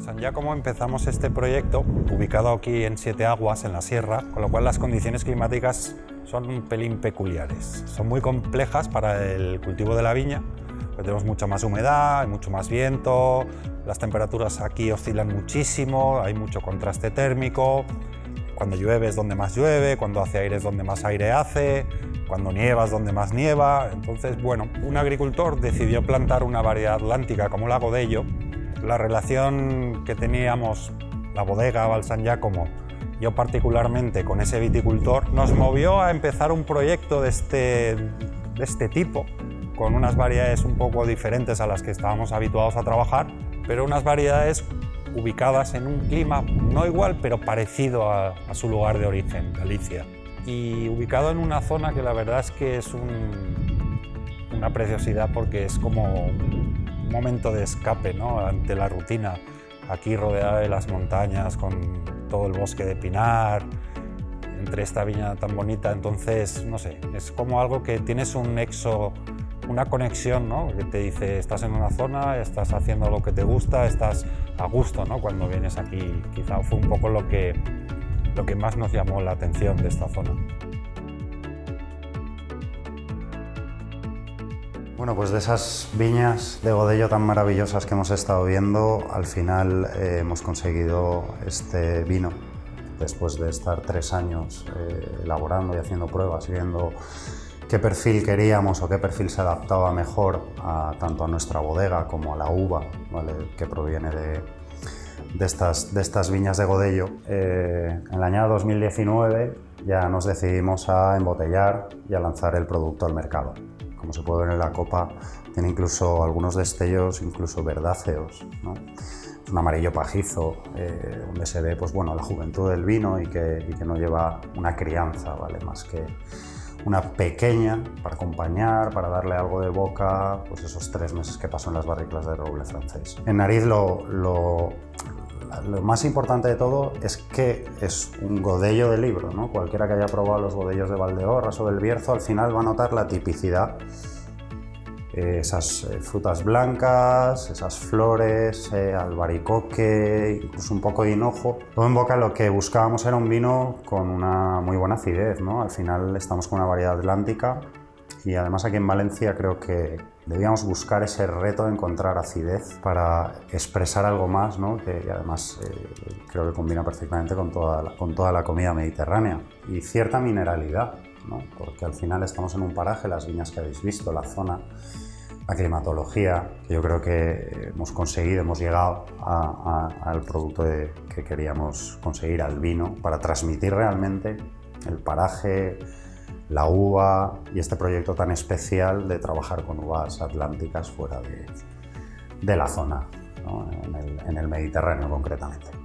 San Giacomo empezamos este proyecto ubicado aquí en Siete Aguas, en la sierra, con lo cual las condiciones climáticas son un pelín peculiares. Son muy complejas para el cultivo de la viña, porque tenemos mucha más humedad, hay mucho más viento, las temperaturas aquí oscilan muchísimo, hay mucho contraste térmico, cuando llueve es donde más llueve, cuando hace aire es donde más aire hace, cuando nieva es donde más nieva. Entonces, bueno, un agricultor decidió plantar una variedad atlántica como la Godello. La relación que teníamos, la bodega Val San Giacomo, yo particularmente con ese viticultor, nos movió a empezar un proyecto de este tipo, con unas variedades un poco diferentes a las que estábamos habituados a trabajar, pero unas variedades ubicadas en un clima no igual, pero parecido a su lugar de origen, Galicia. Y ubicado en una zona que la verdad es que es una preciosidad, porque es como un momento de escape, ¿no?, ante la rutina. Aquí rodeada de las montañas, con todo el bosque de pinar, entre esta viña tan bonita. Entonces, no sé, es como algo que tienes un nexo, una conexión, ¿no?, que te dice, estás en una zona, estás haciendo lo que te gusta, estás a gusto, ¿no?, cuando vienes aquí. Quizá fue un poco lo que más nos llamó la atención de esta zona. Bueno, pues de esas viñas de Godello tan maravillosas que hemos estado viendo, al final hemos conseguido este vino, después de estar 3 años elaborando y haciendo pruebas y viendo qué perfil queríamos o qué perfil se adaptaba mejor tanto a nuestra bodega como a la uva, ¿vale?, que proviene de estas viñas de Godello. En el año 2019 ya nos decidimos a embotellar y a lanzar el producto al mercado. Como se puede ver en la copa, tiene incluso algunos destellos incluso verdáceos, ¿no? Es un amarillo pajizo, donde se ve, pues bueno, la juventud del vino y que no lleva una crianza, ¿vale?, más que una pequeña para acompañar, para darle algo de boca, pues esos 3 meses que pasó en las barricas de roble francés. En nariz lo más importante de todo es que es un Godello de libro, ¿no? Cualquiera que haya probado los Godellos de Valdeorras o del Bierzo al final va a notar la tipicidad, esas frutas blancas, esas flores, albaricoque, incluso un poco de hinojo. Todo en boca lo que buscábamos era un vino con una muy buena acidez, ¿no? Al final estamos con una variedad atlántica y además aquí en Valencia creo que debíamos buscar ese reto de encontrar acidez para expresar algo más, ¿no?, y además creo que combina perfectamente con toda la comida mediterránea. Y cierta mineralidad, ¿no?, porque al final estamos en un paraje, las viñas que habéis visto, la zona, la climatología, que yo creo que hemos llegado al producto que queríamos conseguir, al vino, para transmitir realmente el paraje, la uva y este proyecto tan especial de trabajar con uvas atlánticas fuera de la zona, ¿no?, en el Mediterráneo concretamente.